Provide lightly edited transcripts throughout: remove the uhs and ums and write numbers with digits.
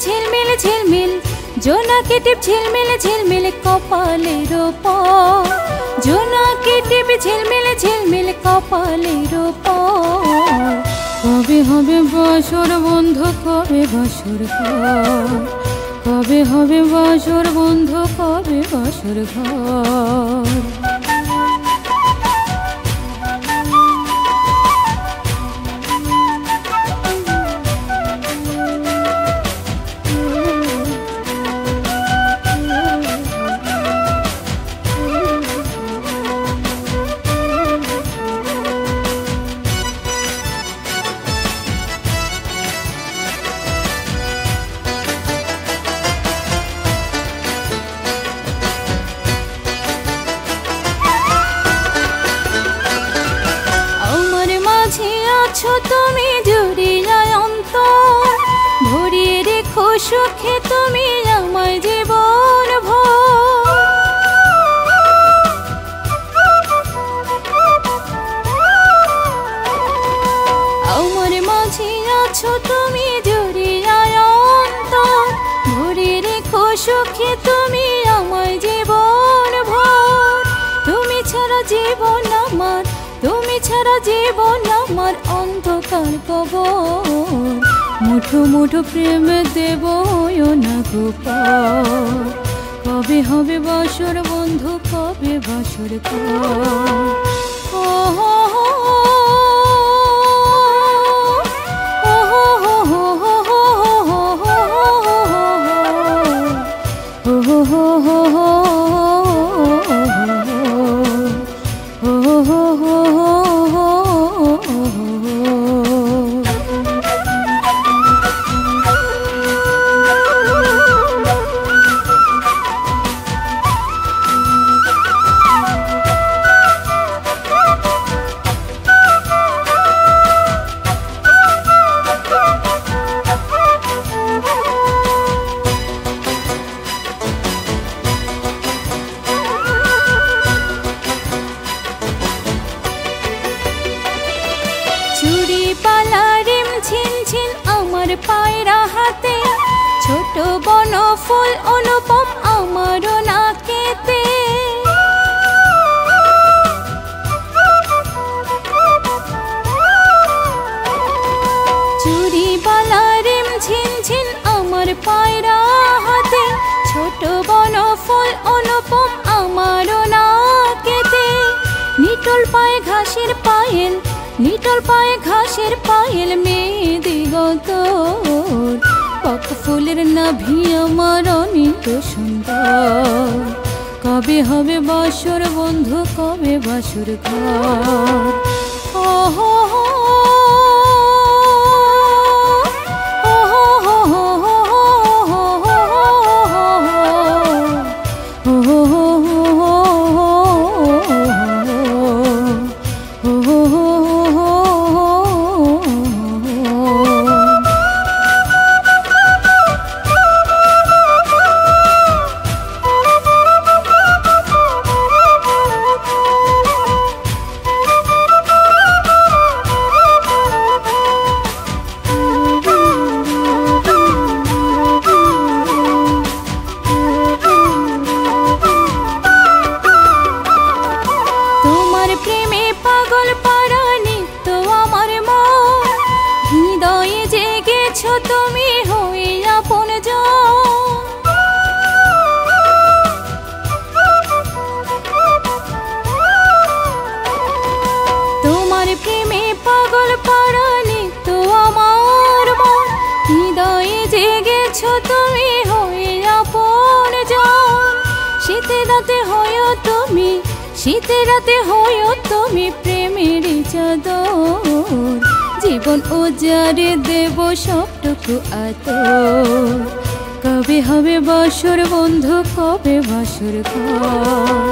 ঝিলমিল ঝিলমিল জোনাকি টিপ ঝিলমিল ঝিলমিল কপালের ওপর, জোনাকি টিপ ঝিলমিল ঝিলমিল কপালের ওপর। কবে হবে বাসর বন্ধু, কবে বাসর ঘর, কবে হবে বাসর বন্ধু, কবে বাসর ঘর। তুমি জুড়িয়ায় অন্তর, ভরিয়ে রেখো সুখে তুমি আমার জীবন ভর। আমার মাঝে আছো তুমি জুড়িয়ায় অন্তর, ভরিয়ে রেখো সুখে তুমি আমার জীবন ভর। তুমি ছাড়া জীবন আমার, তুমি ছাড়া জীবন আমার অন্ধকার কবর। মুঠো মুঠো প্রেম দেব না গোপন, কবে হবে বাসর বন্ধু, কবে বাসর পায়রা হাতে, ছোট বন ফুল অনুপম আমার নাকেতে। চুরি বালা রিম ঝিনঝিন আমার পায়রা হাতে, ছোট বন ফুল অনুপম আমার নাকেতে। নিটল পায়ে ঘাসের পায়েল, নিটল পায়ে ঘাসের পায়েল মেয়ে দিগন্ত, পক ফুলের নাভি আমার অনিত সুন্দর। কবে হবে বাসর বন্ধু, কবে বাসর ঘর। তুমি হয়ে আপন তোমার প্রেমে পাগল পারানি তো আমার মন, হৃদয়ে জেগেছ তুমি হয়ে আপন জন। শীতে রাতে হয়ো তুমি, শীতে রাতে হয়ো তুমি প্রেমের চাদর। জীবন উজাড়ে দেব সবটুকু আতর। কবে হবে বাসর বন্ধু, কবে বাসর ঘর।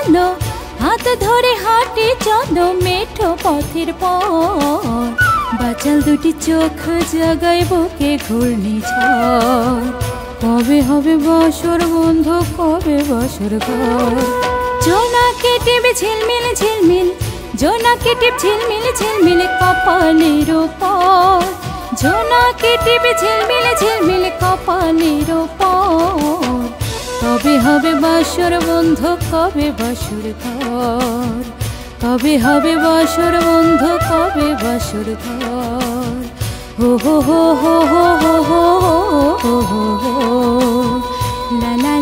শোনো, হাত ধরে হাঁটি চলো মেঠো পথের পর, বাচাল দুটি চোখ জাগায় বুকে ঘূর্ণিঝড়। কবে হবে বাসর বন্ধু, কবে বাসর ঘর? জোনাকি টিপ ঝিলমিল ঝিলমিল, জোনাকি টিপ ঝিলমিল ঝিলমিল কপালের উপর, জোনাকি টিপ ঝিলমিল ঝিলমিল কপালের উপর। কবে হবে বাসর বন্ধু, কবে বাসর ঘর? কবে হবে বাসর বন্ধু, কবে বাসর ঘর? হো হো হো হো হো হো হো হো হো, লা লা